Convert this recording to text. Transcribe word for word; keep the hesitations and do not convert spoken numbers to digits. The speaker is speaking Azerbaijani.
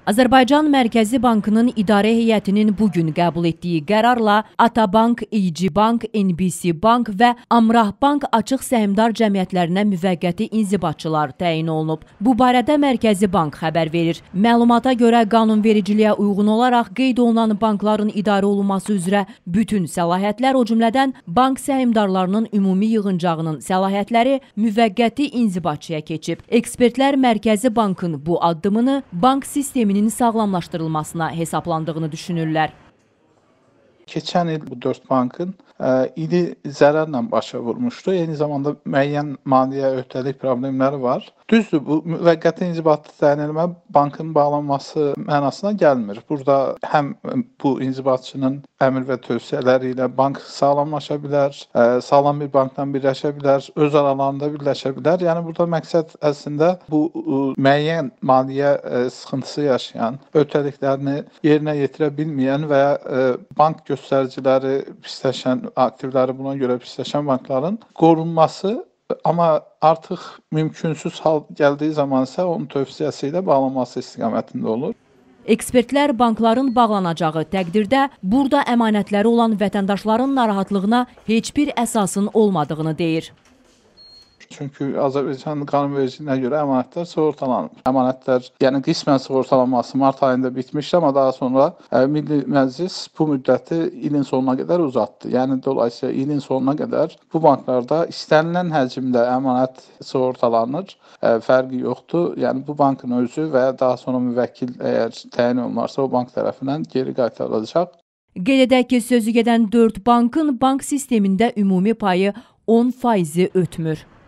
Azərbaycan Mərkəzi Bankının İdarə Heyətinin bugün qəbul etdiyi qərarla Atabank, İci Bank, N B C Bank və Amrah Bank açıq səhmdar cəmiyyətlərinə müvəqqəti inzibatçılar təyin olunub. Bu barədə Mərkəzi Bank xəbər verir. Məlumata görə qanunvericiliyə uyğun olaraq qeyd olunan bankların idarə olunması üzrə bütün səlahiyyətlər, o cümlədən bank səhmdarlarının ümumi yığıncağının səlahiyyətləri müvəqqəti inzibatçıya keçib. Ekspertlər Mərkəzi Bankın bu addımını bank sistemi sağlamlaşdırılmasına hesablandığını düşünürlər. Keçən il bu dörd bankın ə, ili zərərlə başa vurmuşdu. Eyni zamanda müəyyən maliyyə öhdəlik problemləri var. Düzdür, bu müvəqqəti inzibatlı təyin etmə bankın bağlanması mənasına gəlmir. Burada həm bu inzibatçının əmr və tövsiyələri ilə bank sağlamlaşa bilər, ə, sağlam bir bankdan birləşə bilər, öz aralarında birləşə bilər. Yəni burada məqsəd əslində bu ə, müəyyən maliyyə ə, sıxıntısı yaşayan, öhdəliklərini yerinə yetirə bilməyən və ə, bank göstəriciləri pisləşən, aktivləri buna görə pisləşən bankların qorunması, amma artıq mümkünsüz hal gəldiyi zaman isə onun tövsiyəsi ilə bağlanması istiqamətində olur. Ekspertlər bankların bağlanacağı təqdirdə burada əmanətləri olan vətəndaşların narahatlığına heç bir əsasın olmadığını deyir. Çünki Azərbaycan qanunvericiliyinə görə əmanətlər sığortalanıb. Əmanətlər, yəni qismən sığortalanması mart ayında bitmişdi, amma daha sonra ə, Milli Məclis bu müddəti ilin sonuna qədər uzatdı. Yəni dolayısıyla ilin sonuna qədər bu banklarda istənilən həcmdə əmanət sığortalanır, ə, fərqi yoxdur. Yəni bu bankın özü və ya daha sonra müvəkkil əgər təyin olunarsa o bank tərəfindən geri qaytarılacaq. Qeyd edək ki, sözü gedən dörd bankın bank sistemində ümumi payı on faizi ötmür.